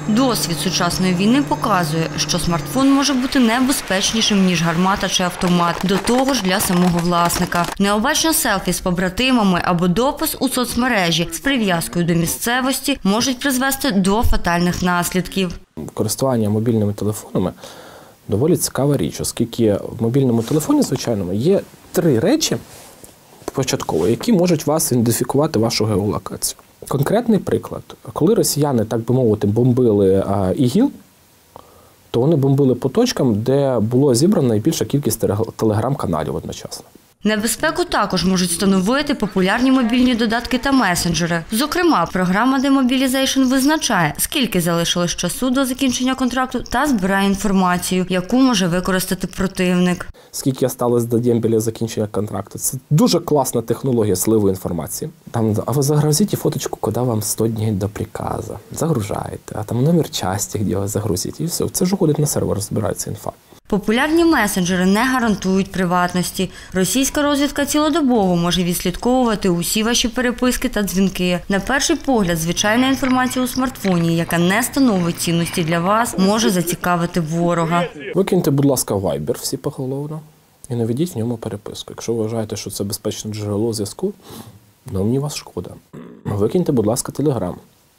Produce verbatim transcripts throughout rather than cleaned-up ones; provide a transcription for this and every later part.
Досвід сучасної війни показує, що смартфон може бути небезпечнішим, ніж гармата чи автомат, до того ж для самого власника. Необачне селфі з побратимами або допис у соцмережі з прив'язкою до місцевості можуть призвести до фатальних наслідків. Користування мобільними телефонами – доволі цікава річ, оскільки в мобільному телефоні, звичайному, є три речі початково, які можуть вас ідентифікувати вашу геолокацію. Конкретний приклад. Коли росіяни, так би мовити, бомбили ІГІЛ, то вони бомбили по точкам, де було зібрано найбільша кількість телеграм-каналів одночасно. Небезпеку також можуть становити популярні мобільні додатки та месенджери. Зокрема, програма Demobilization визначає, скільки залишилось часу до закінчення контракту та збирає інформацію, яку може використати противник. Скільки залишилось до дня біля закінчення контракту. Це дуже класна технологія сливу інформації. Там, а ви загрузіть фоточку, куди вам сто днів до приказу. Загружаєте, а там номер часті, де ви загрузите. І все. Це ж уходить на сервер, збирається інфа. Популярні месенджери не гарантують приватності. Російська розвідка цілодобово може відслідковувати усі ваші переписки та дзвінки. На перший погляд, звичайна інформація у смартфоні, яка не становить цінності для вас, може зацікавити ворога. Викиньте, будь ласка, Viber всі поголовно і наведіть в ньому переписку. Якщо ви вважаєте, що це безпечне джерело зв'язку, ну мені вас шкода. Викиньте, будь ласка, Telegram.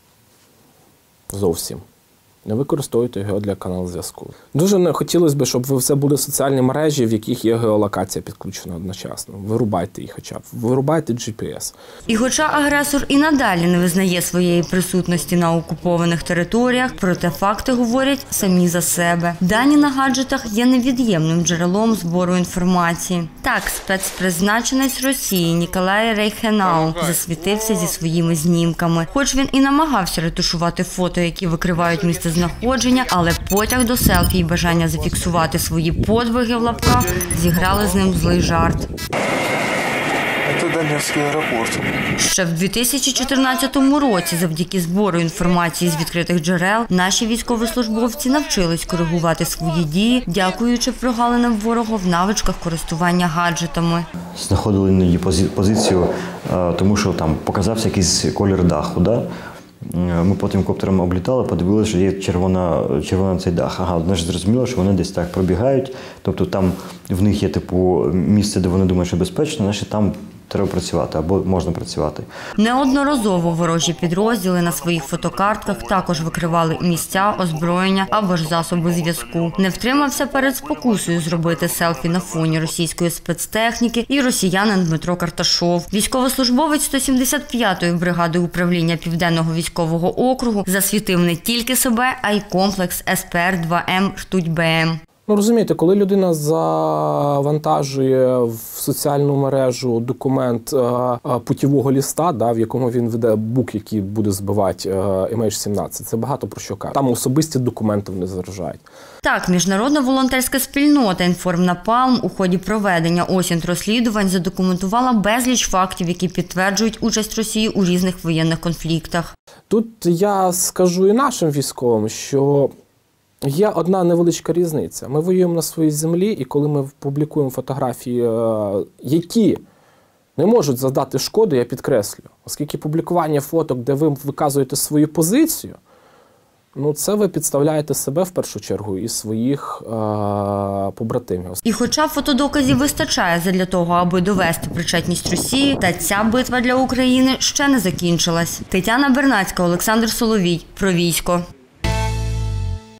Зовсім. Не використовуйте його для каналу зв'язку. Дуже не хотілося б, щоб це були соціальні мережі, в яких є геолокація підключена одночасно. Вирубайте їх хоча б. Вирубайте джі пі ес. І хоча агресор і надалі не визнає своєї присутності на окупованих територіях, проте факти говорять самі за себе. Дані на гаджетах є невід'ємним джерелом збору інформації. Так, спецпризначенець Росії Ніколай Рейхенау засвітився зі своїми знімками. Хоч він і намагався ретушувати фото, які викривають місце знаходження, але потяг до селфі і бажання зафіксувати свої подвиги в лапках зіграли з ним злий жарт. Це Донецький аеропорт. Ще в дві тисячі чотирнадцятому році завдяки збору інформації з відкритих джерел наші військовослужбовці навчились коригувати свої дії, дякуючи прогалинам ворога в навичках користування гаджетами. Знаходили її позицію, тому що там показався якийсь колір даху, да? Ми потім коптером облітали, подивилися, що є червона, червона цей дах. Ага, значить зрозуміло, що вони десь так пробігають, тобто там в них є типу місце, де вони думають, що безпечно, значить там треба працювати або можна працювати. Неодноразово ворожі підрозділи на своїх фотокартках також викривали місця, озброєння або ж засоби зв'язку. Не втримався перед спокусою зробити селфі на фоні російської спецтехніки і росіянин Дмитро Карташов. Військовослужбовець сто сімдесят п'ятої бригади управління Південного військового округу засвітив не тільки себе, а й комплекс ес пе ер два ем «Штуть-БМ». Ну, розумієте, коли людина завантажує в соціальну мережу документ путівого листа, да, в якому він веде бук, який буде збивати ем ейч сімнадцять, це багато про що каже. Там особисті документи вони заражають. Так, міжнародна волонтерська спільнота «Інформнапалм» у ході проведення осінь-розслідувань задокументувала безліч фактів, які підтверджують участь Росії у різних воєнних конфліктах. Тут я скажу і нашим військовим, що є одна невеличка різниця. Ми воюємо на своїй землі, і коли ми публікуємо фотографії, які не можуть завдати шкоди, я підкреслюю. Оскільки публікування фоток, де ви виказуєте свою позицію, ну це ви підставляєте себе в першу чергу і своїх е побратимів. І хоча фотодоказів вистачає задля того, аби довести причетність Росії, та ця битва для України ще не закінчилась. Тетяна Бернацька, Олександр Соловій. Про військо.